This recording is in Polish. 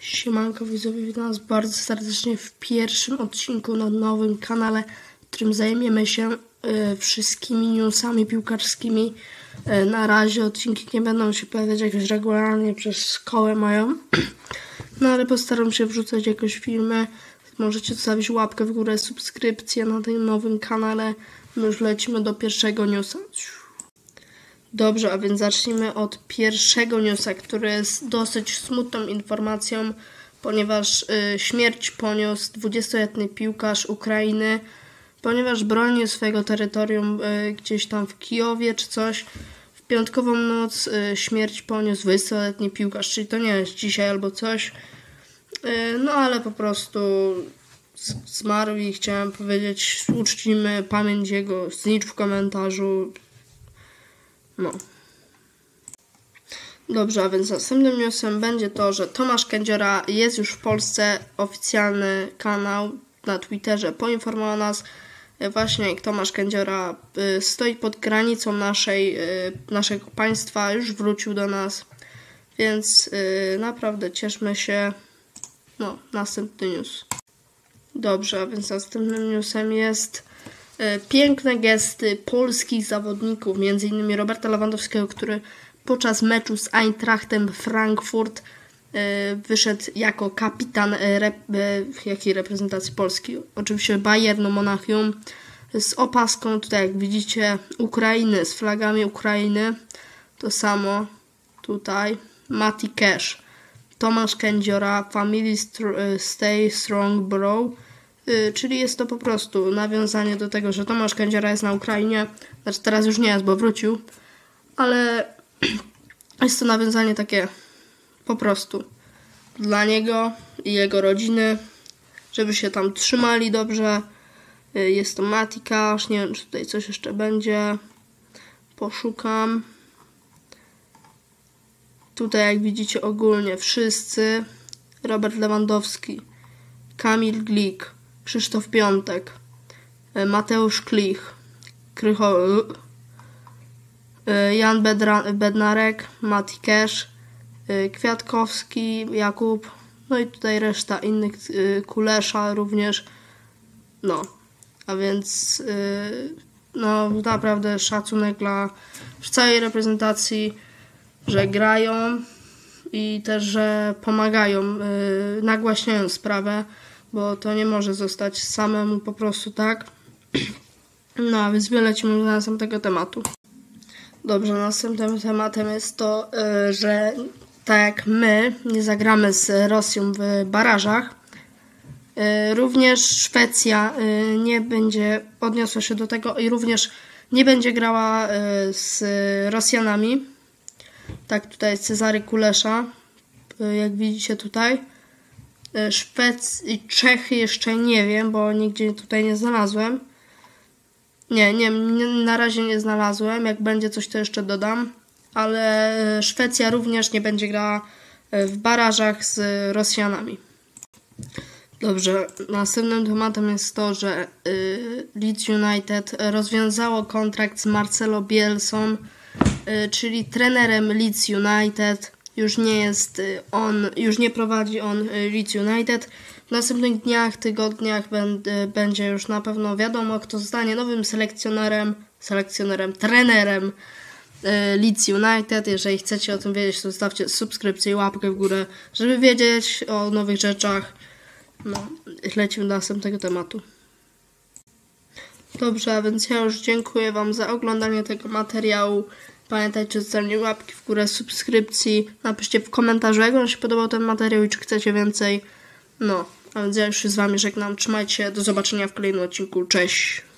Siemanko widzowie, witam was bardzo serdecznie w pierwszym odcinku na nowym kanale, w którym zajmiemy się wszystkimi newsami piłkarskimi. Na razie odcinki nie będą się pojawiać jakoś regularnie przez szkołę moją, no ale postaram się wrzucać jakoś filmy. Możecie zostawić łapkę w górę, subskrypcję na tym nowym kanale. My już lecimy do pierwszego newsa. Dobrze, a więc zacznijmy od pierwszego newsa, który jest dosyć smutną informacją, ponieważ śmierć poniósł 20-letni piłkarz Ukrainy, ponieważ bronił swojego terytorium gdzieś tam w Kijowie czy coś. W piątkową noc śmierć poniósł 20-letni piłkarz, czyli to nie jest dzisiaj albo coś, no ale po prostu zmarł i chciałem powiedzieć, uczcimy pamięć jego, znicz w komentarzu. No. Dobrze, a więc następnym newsem będzie to, że Tomasz Kędziora jest już w Polsce. Oficjalny kanał na Twitterze poinformował nas właśnie, jak Tomasz Kędziora stoi pod granicą naszego państwa, już wrócił do nas, więc naprawdę cieszmy się. No, następny news. Dobrze, a więc następnym newsem jest piękne gesty polskich zawodników, m.in. Roberta Lewandowskiego, który podczas meczu z Eintrachtem Frankfurt wyszedł jako kapitan jakiej reprezentacji Polski? Oczywiście Bayernu Monachium, z opaską, tutaj jak widzicie, Ukrainy, z flagami Ukrainy. To samo tutaj. Mati Cash, Tomasz Kędziora, Family Stay Strong Bro. Czyli jest to po prostu nawiązanie do tego, że Tomasz Kędziora jest na Ukrainie. Znaczy teraz już nie jest, bo wrócił. Ale jest to nawiązanie takie po prostu dla niego i jego rodziny, żeby się tam trzymali dobrze. Jest to Mati Cash. Nie wiem, czy tutaj coś jeszcze będzie. Poszukam. Tutaj jak widzicie ogólnie wszyscy. Robert Lewandowski, Kamil Glik, Krzysztof Piątek, Mateusz Klich, Jan Bednarek, Mati Cash, Kwiatkowski, Jakub, no i tutaj reszta innych, Kulesza również. No, a więc no naprawdę szacunek dla całej reprezentacji, że grają i też, że pomagają, nagłaśniają sprawę, bo to nie może zostać samemu po prostu tak. No, a więc lecimy do następnego tematu. Dobrze, następnym tematem jest to, że tak jak my nie zagramy z Rosją w barażach, również Szwecja nie będzie odniosła się do tego i również nie będzie grała z Rosjanami. Tak, tutaj jest Cezary Kulesza, jak widzicie tutaj. I Czechy jeszcze nie wiem, bo nigdzie tutaj nie znalazłem. Nie, na razie nie znalazłem. Jak będzie coś, to jeszcze dodam. Ale Szwecja również nie będzie grała w barażach z Rosjanami. Dobrze, następnym tematem jest to, że Leeds United rozwiązało kontrakt z Marcelo Bielsą, czyli trenerem Leeds United. Już nie prowadzi on Leeds United. W następnych dniach, tygodniach będzie już na pewno wiadomo, kto zostanie nowym trenerem Leeds United. Jeżeli chcecie o tym wiedzieć, to zostawcie subskrypcję i łapkę w górę, żeby wiedzieć o nowych rzeczach. No, lecimy do następnego tematu. Dobrze, a więc ja już dziękuję wam za oglądanie tego materiału. Pamiętajcie o zostawieniu łapki w górę, subskrypcji. Napiszcie w komentarzu, jak wam się podobał ten materiał i czy chcecie więcej. No, a więc ja już się z wami żegnam. Trzymajcie się, do zobaczenia w kolejnym odcinku. Cześć!